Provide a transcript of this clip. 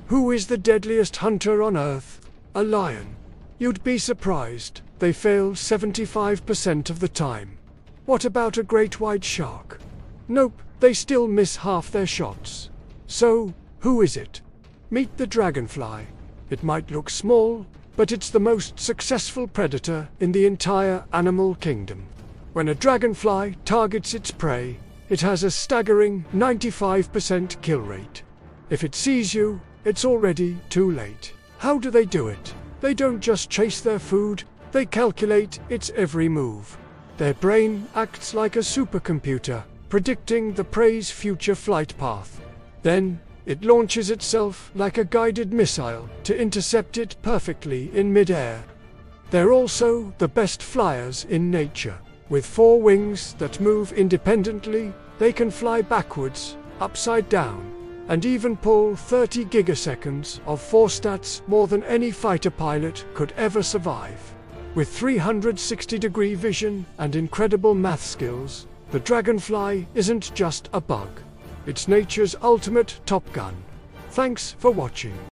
Who is the deadliest hunter on Earth? A lion. You'd be surprised, they fail 75% of the time. What about a great white shark? Nope, they still miss half their shots. So, who is it? Meet the dragonfly. It might look small, but it's the most successful predator in the entire animal kingdom. When a dragonfly targets its prey, it has a staggering 95% kill rate. If it sees you, it's already too late. How do they do it? They don't just chase their food, they calculate its every move. Their brain acts like a supercomputer, predicting the prey's future flight path. Then, it launches itself like a guided missile to intercept it perfectly in mid-air. They're also the best flyers in nature. With 4 wings that move independently, they can fly backwards, upside down, and even pull 30 gigaseconds of force stats, more than any fighter pilot could ever survive. With 360-degree vision and incredible math skills, the dragonfly isn't just a bug. It's nature's ultimate Top Gun. Thanks for watching.